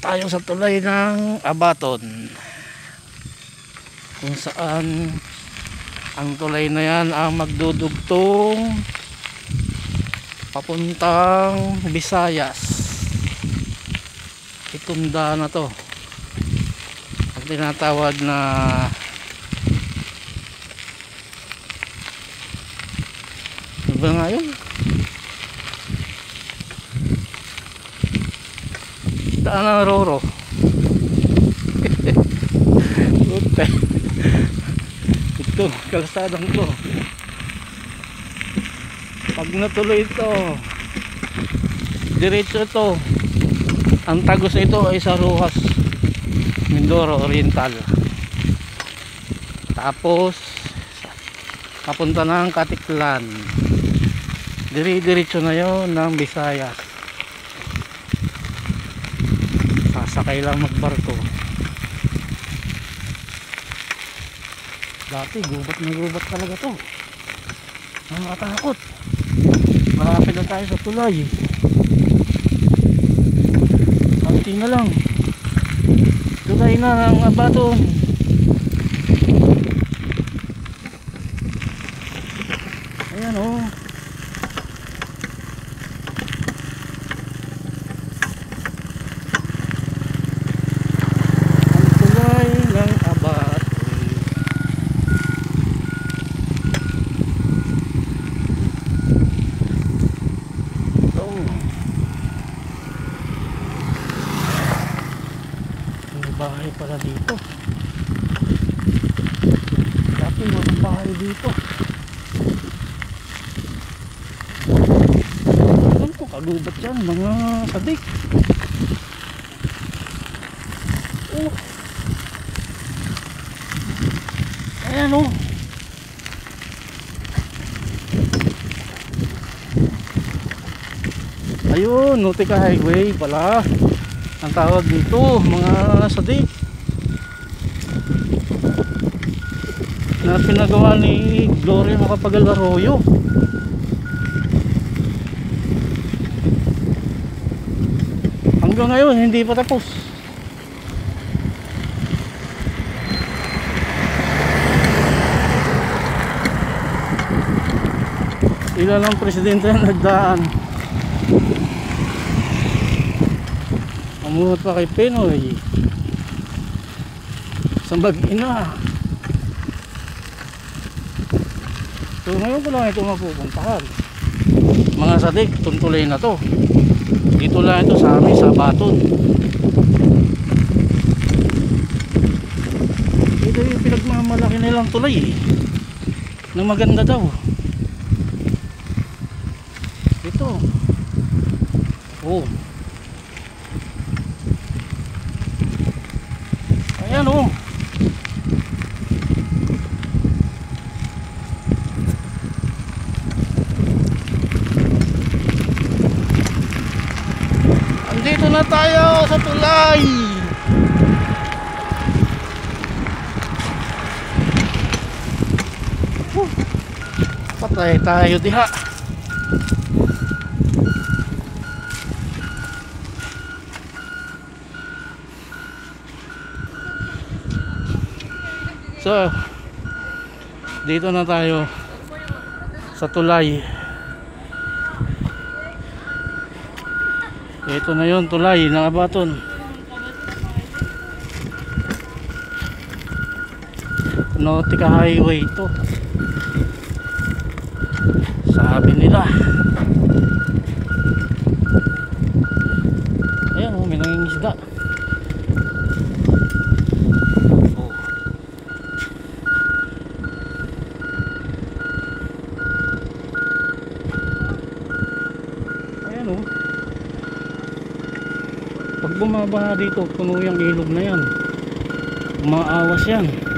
tayo sa tulay ng Abaton, kung saan ang tulay na yan ang magdudugtong papuntang Visayas. Itunda na to ang tinatawag na ano ba nga yun? Daan ng Roro. Ito, kalsadang to. Pag natuloy ito, diretso ito. Ang tagos ito ay sa Rojas, Mindoro Oriental. Tapos papunta ng Katiklan. Diretso na yon ng Visayas. Sasakay lang magbarko. Dati gubat na gubat talaga to. Nakakatakot. Malapit na tayo sa tulay. Konti na lang. Tulay na ng Abaton. Ayan o. Bahay pala dito. Dati walang bahay dito. Alam ko kagubat yan mga sadik. Oh. Ayan oh. Ayun, Nautica Highway pala ang tawag dito mga sadik, na pinagawa ni Gloria Macapagal Arroyo. Hanggang ngayon hindi pa tapos. Ilan ang presidente na nagdaan. Amunot pa kay Pinoy sa Mag-ina. So ngayon ko lang ito mapupuntahan mga sadik. Tuntulay na to. Dito lang ito sa amin sa Abaton. Ito yung pinagmamalaki nilang tulay na maganda daw. Ito oh. Ayan o. Andito na tayo sa tulay. Patay tayo diha. So, dito na tayo sa tulay. Ito na yon, tulay ng Abaton. Nautica Highway ito. Sabi nila. Ayan oh, may nangingisda. Pag bumaba dito, puno yung ilog na yan. Umaawas yan.